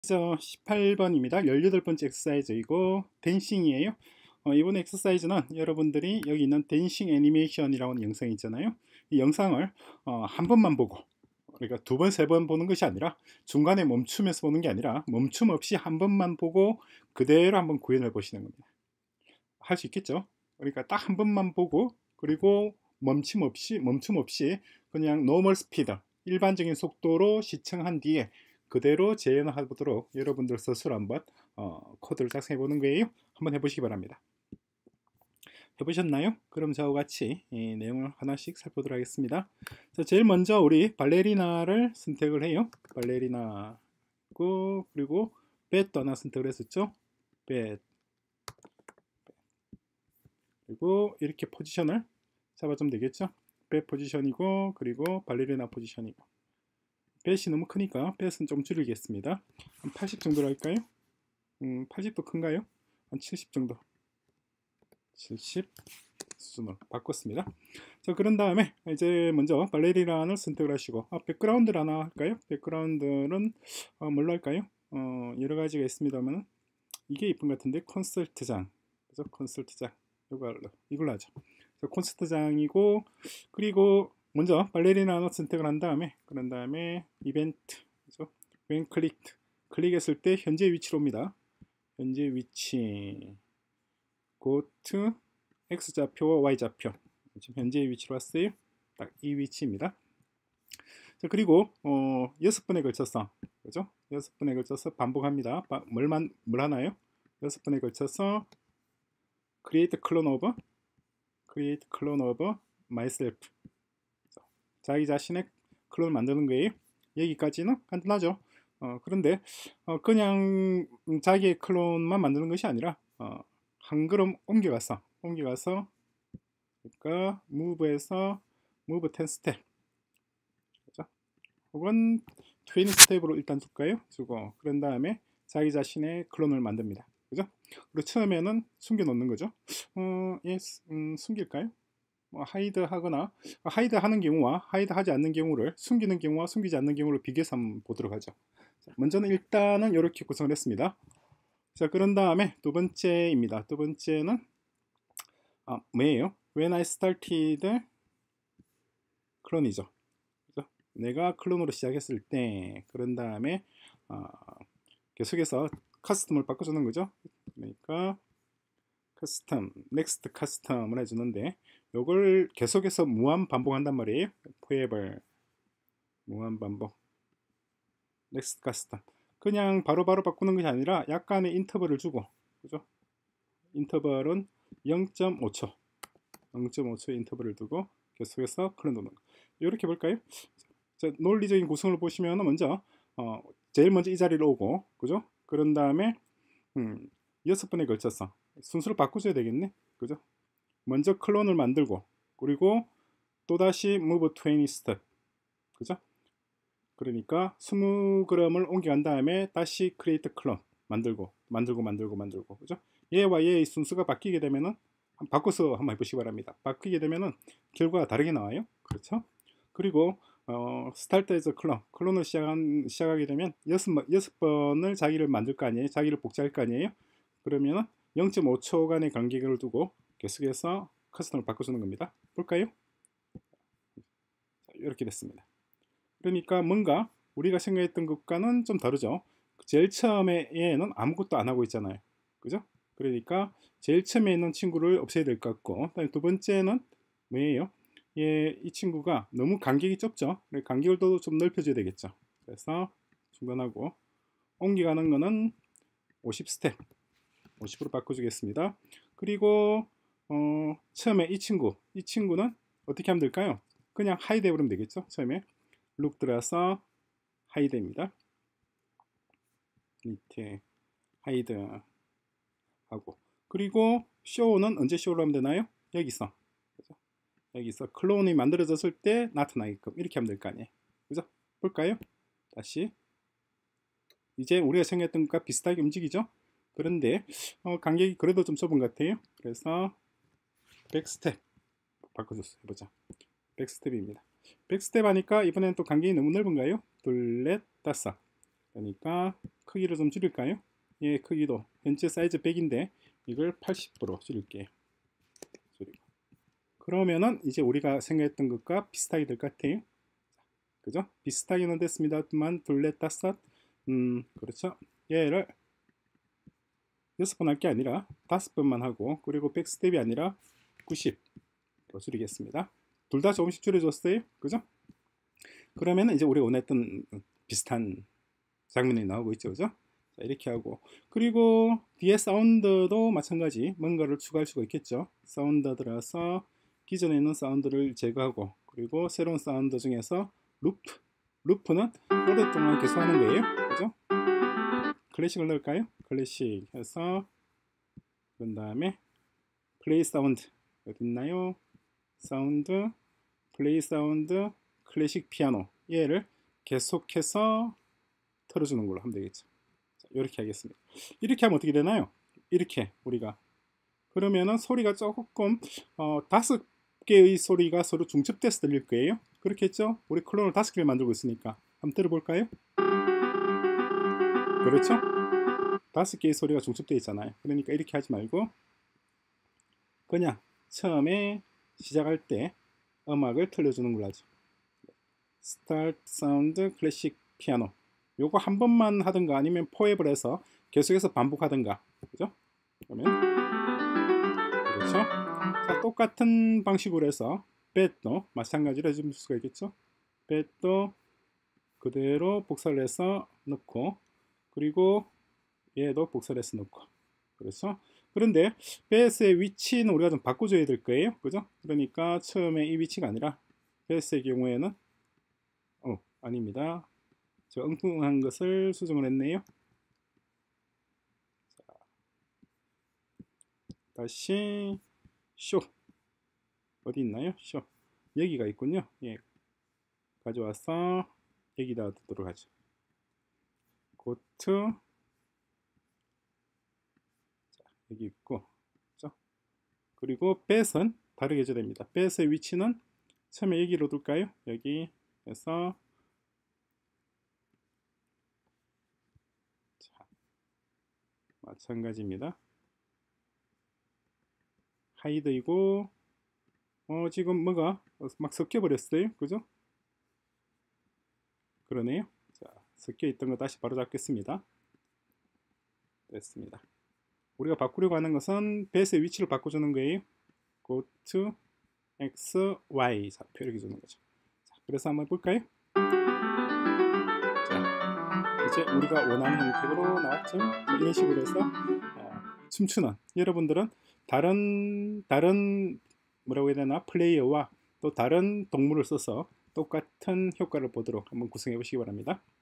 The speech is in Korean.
그래서 18번입니다. 18번째 엑서사이즈이고 댄싱이에요. 이번 엑서사이즈는 여러분들이 여기 있는 댄싱 애니메이션이라는 영상이 있잖아요. 이 영상을 한 번만 보고, 그러니까 두 번, 세 번 보는 것이 아니라 중간에 멈추면서 보는 게 아니라 멈춤 없이 한 번만 보고 그대로 한번 구현해 보시는 겁니다. 할 수 있겠죠? 그러니까 딱 한 번만 보고, 그리고 멈춤 없이 그냥 노멀 스피드, 일반적인 속도로 시청한 뒤에 그대로 재현해 보도록 여러분들 스스로 한번 코드를 작성해 보는 거예요. 한번 해보시기 바랍니다. 해보셨나요? 그럼 저와 같이 이 내용을 하나씩 살펴보도록 하겠습니다. 자, 제일 먼저 우리 발레리나를 선택을 해요. 발레리나고, 그리고 뱃도 하나 선택을 했었죠. 뱃. 그리고 이렇게 포지션을 잡아주면 되겠죠. 뱃 포지션이고, 그리고 발레리나 포지션이고. 뱃이 너무 크니까 뱃은 좀 줄이겠습니다. 한 80 정도로 할까요? 80도 큰가요? 한 70 정도. 70 수준으로 바꿨습니다. 자, 그런 다음에 이제 먼저 발레리나를 선택을 하시고, 백그라운드를 하나 할까요? 백그라운드는 뭘로 할까요? 여러 가지가 있습니다만 이게 이쁜 것 같은데, 콘서트장, 그죠? 콘서트장 이걸로 하죠. 콘서트장이고, 그리고 먼저 발레리나를 선택을 한 다음에, 그런 다음에 이벤트, 그죠? 웬 클릭했을 때 현재 위치로 옵니다. 현재 위치 go to X좌표와 Y좌표. 지금 현재 위치로 왔어요. 딱 이 위치입니다. 자, 그리고 6번에 걸쳐서, 그죠? 6번에 걸쳐서 반복합니다. 뭘 하나요? 6번에 걸쳐서 create clone of myself. 자기 자신의 클론을 만드는 거예요. 여기까지는 간단하죠. 그런데 그냥 자기의 클론만 만드는 것이 아니라 한 걸음 옮겨가서 그러니까 move에서 move 10 스텝, 그렇죠? 혹은 20 스텝으로 일단 줄까요? 주고, 그런 다음에 자기 자신의 클론을 만듭니다. 그죠? 그리고 처음에는 숨겨 놓는 거죠. 예, 숨길까요? 하이드 하거나, 하이드 하는 경우와 하이드 하지 않는 경우를, 숨기는 경우와 숨기지 않는 경우를 비교해서 한번 보도록 하죠. 자, 먼저는 일단은 이렇게 구성을 했습니다. 자, 그런 다음에 두 번째입니다. 두 번째는 뭐예요? When I started 클론이죠. 그죠? 내가 클론으로 시작했을 때, 그런 다음에 계속해서 커스텀을 바꿔주는 거죠. 그러니까 커스텀, 넥스트 커스텀을 해주는데, 요걸 계속해서 무한 반복한단 말이에요. forever, 무한 반복, 넥스트 커스텀. 그냥 바로바로 바꾸는 것이 아니라 약간의 인터벌을 주고, 그죠? 인터벌은 0.5초, 0.5초 인터벌을 두고 계속해서 클론 도는 거. 이렇게 볼까요? 자, 논리적인 구성을 보시면 먼저 제일 먼저 이 자리로 오고, 그죠? 그런 다음에 6번에 걸쳐서 순서를 바꾸셔야 되겠네, 그죠? 먼저 클론을 만들고, 그리고 또다시 move 20 step, 그죠? 그러니까 20g을 옮겨간 다음에 다시 create 클론 만들고, 그죠? 얘와 얘의 순서가 바뀌게 되면은 바꿔서 한번 해보시기 바랍니다. 바뀌게 되면은 결과가 다르게 나와요. 그렇죠? 그리고 스타트 에서 클론을 시작하게 되면 6번을 자기를 만들 거 아니에요. 자기를 복제할 거 아니에요. 그러면은 0.5초간의 간격을 두고 계속해서 커스텀을 바꿔주는 겁니다. 볼까요? 자, 이렇게 됐습니다. 그러니까 뭔가 우리가 생각했던 것과는 좀 다르죠. 제일 처음에 얘는 아무것도 안 하고 있잖아요. 그죠? 그러니까 제일 처음에 있는 친구를 없애야 될 것 같고, 두 번째는 뭐예요? 이 친구가 너무 간격이 좁죠. 간격을 좀 넓혀줘야 되겠죠. 그래서 중단하고, 옮겨가는 거는 50 스텝, 50으로 바꿔주겠습니다. 그리고 처음에 이 친구는 어떻게 하면 될까요? 그냥 하이드 해버리면 되겠죠. 처음에 룩 들어가서 하이드입니다. 밑에 하이드 하고, 그리고 쇼는 언제 쇼를 하면 되나요? 여기서, 그죠? 여기서 클론이 만들어졌을 때 나타나게끔 이렇게 하면 될 거 아니에요. 그죠? 볼까요? 다시 이제 우리가 생각했던 것과 비슷하게 움직이죠. 그런데 간격이 그래도 좀 좁은 것 같아요. 그래서 백스텝 바꿔줬어요. 해보자. 백스텝입니다. 백스텝 하니까 이번에는 또 간격이 너무 넓은가요? 둘, 넷, 다섯. 그러니까 크기를 좀 줄일까요? 예, 크기도 현재 사이즈 100인데 이걸 80으로 줄일게요. 줄이고. 그러면은 이제 우리가 생각했던 것과 비슷하게 될 것 같아요. 그죠? 비슷하게는 됐습니다만 둘레 다섯 그렇죠. 얘를 6번 할 게 아니라 5번만 하고 그리고 백스텝이 아니라 90로 줄이겠습니다. 둘 다 조금씩 줄여줬어요. 그죠? 그러면 이제 우리가 원했던 비슷한 장면이 나오고 있죠. 그죠? 자, 이렇게 하고 그리고 뒤에 사운드도 마찬가지 뭔가를 추가할 수가 있겠죠. 사운드 들어서 기존에 있는 사운드를 제거하고 그리고 새로운 사운드 중에서 루프는 오랫동안 계속 하는 거예요. 그죠? 클래식을 넣을까요? 클래식 해서 그런 다음에 플레이 사운드 어디 있나요? 사운드 플레이 사운드 클래식 피아노 얘를 계속해서 틀어주는 걸로 하면 되겠죠. 자, 이렇게 하겠습니다. 이렇게 하면 어떻게 되나요? 이렇게 우리가 그러면은 소리가 조금 5개의 소리가 서로 중첩돼서 들릴 거예요. 그렇겠죠? 우리 클론을 5개를 만들고 있으니까 한번 들어볼까요? 그렇죠? 5개의 소리가 중첩되어 있잖아요. 그러니까 이렇게 하지 말고 그냥 처음에 시작할 때 음악을 틀어주는 걸로 하죠. 스타트 사운드 클래식 피아노 요거 한 번만 하든가 아니면 포획을 해서 계속해서 반복하든가 그죠? 그러면 그렇죠? 자, 똑같은 방식으로 해서 뱃도 마찬가지로 해줄 수가 있겠죠? 뱃도 그대로 복사를 해서 넣고 그리고 얘도 복사를 해서 넣고 그렇죠? 그런데 베이스의 위치는 우리가 좀 바꿔줘야 될 거예요. 그죠? 그러니까 처음에 이 위치가 아니라 베이스의 경우에는 아닙니다. 저 엉뚱한 것을 수정을 했네요. 자, 다시 쇼 어디 있나요? 쇼 여기가 있군요. 예, 가져와서 여기다 두도록 하죠. 고트 여기 있고 그렇죠? 그리고 뱃은 다르게 해줘야 됩니다. 뱃의 위치는 처음에 여기로 둘까요? 여기 해서 자, 마찬가지입니다. 하이드이고 지금 뭐가 막 섞여 버렸어요. 그죠? 그러네요. 자, 섞여 있던 거 다시 바로 잡겠습니다. 됐습니다. 우리가 바꾸려고 하는 것은 뱃의 위치를 바꿔주는 거예요. Go to X, Y 좌표 이렇게 주는 거죠. 자, 그래서 한번 볼까요? 자, 이제 우리가 원하는 형태로 나왔죠. 자, 이런 식으로 해서 춤추는 여러분들은 다른 뭐라고 해야 되나 플레이어와 또 다른 동물을 써서 똑같은 효과를 보도록 한번 구성해 보시기 바랍니다.